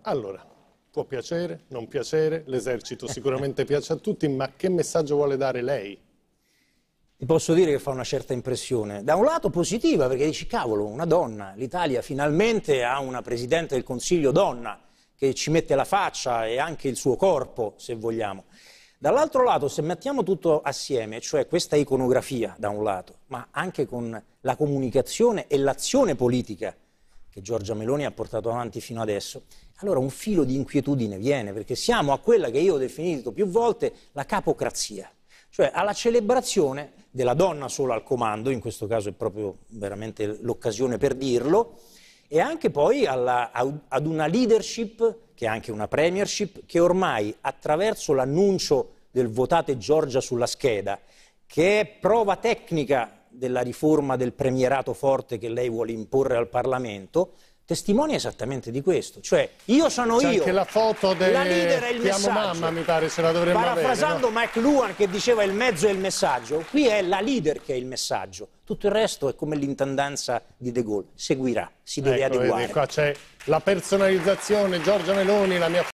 Allora, può piacere, non piacere, l'esercito sicuramente piace a tutti, ma che messaggio vuole dare lei? Ti posso dire che fa una certa impressione. Da un lato positiva, perché dici, cavolo, una donna, l'Italia finalmente ha una Presidente del Consiglio donna, che ci mette la faccia e anche il suo corpo, se vogliamo. Dall'altro lato, se mettiamo tutto assieme, cioè questa iconografia da un lato, ma anche con la comunicazione e l'azione politica che Giorgia Meloni ha portato avanti fino adesso, allora un filo di inquietudine viene, perché siamo a quella che io ho definito più volte la capocrazia, cioè alla celebrazione della donna sola al comando, in questo caso è proprio veramente l'occasione per dirlo, e anche poi ad una leadership, che è anche una premiership, che ormai attraverso l'annuncio del votate Giorgia sulla scheda, che è prova tecnica della riforma del premierato forte che lei vuole imporre al Parlamento, testimonia esattamente di questo. Cioè, io sono C'è io, anche la foto del la leader è il Ti amo messaggio. mamma, mi pare, ce la dovremmo Parafrasando avere, no? McLuhan che diceva il mezzo è il messaggio, qui è la leader che è il messaggio. Tutto il resto è come l'intendanza di De Gaulle, seguirà, si deve Ecco, adeguare. vedi, qua c'è la personalizzazione, Giorgia Meloni, la mia